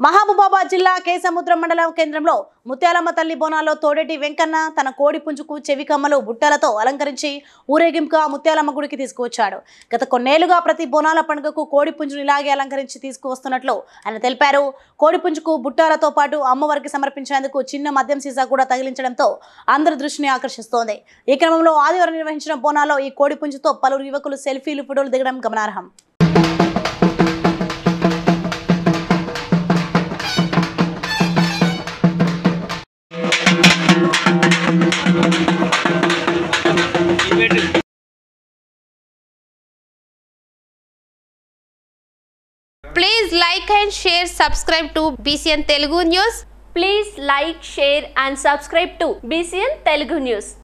మహబూబాబాద్ జిల్లా కేసముద్రం మండలం కేంద్రంలో ముత్యాలమ్మ తల్లి బోనాల్లో తోడేటి వెంకన్న తన కోడి పుంజుకు చెవి కమ్మలు బుట్టలతో అలంకరించి ఊరేగింపుగా ముత్యాలమ్మ గుడికి తీసుకువచ్చాడు. గత కొన్నేళ్లుగా ప్రతి బోనాల పండుగకు కోడి పుంజును ఇలాగే అలంకరించి తీసుకువస్తున్నట్లు ఆయన తెలిపారు. కోడి పుంజుకు బుట్టాలతో పాటు అమ్మవారికి సమర్పించేందుకు చిన్న మద్యం సీసా కూడా తగిలించడంతో అందరి దృష్టిని ఆకర్షిస్తోంది. ఈ క్రమంలో ఆదివారం నిర్వహించిన బోనాల్లో ఈ కోడి పుంజుతో పలువురు యువకులు సెల్ఫీలు, ఫోటోలు దిగడం గమనార్హం. Please like and share, subscribe to BCN Telugu News. Please like, share and subscribe to BCN Telugu News.